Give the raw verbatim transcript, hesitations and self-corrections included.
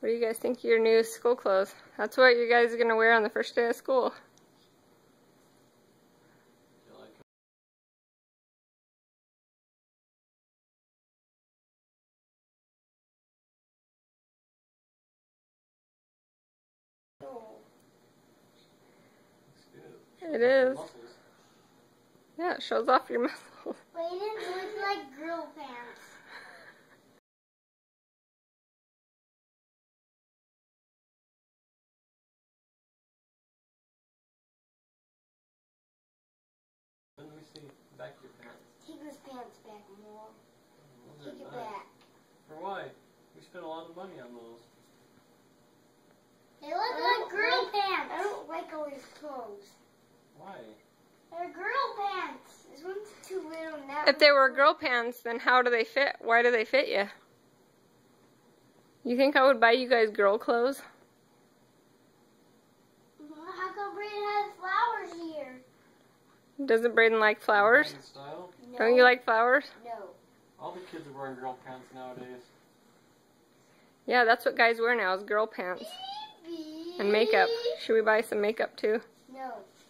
What do you guys think of your new school clothes? That's what you guys are going to wear on the first day of school. It is. Yeah, it shows off your muscles. But it didn't look like girl pants. Let me see. Back your pants. Take those pants back, more. Take it back. For why? We spent a lot of money on those. They look like girl pants. I don't like all these clothes. Why? They're girl pants. This one's too little now. If they were girl pants, then how do they fit? Why do they fit you? You think I would buy you guys girl clothes? Well, how come Brayden has flowers here? Doesn't Brayden like flowers? Style? No. Don't you like flowers? No. All the kids are wearing girl pants nowadays. Yeah, that's what guys wear now, is girl pants. And makeup. Should we buy some makeup too? No.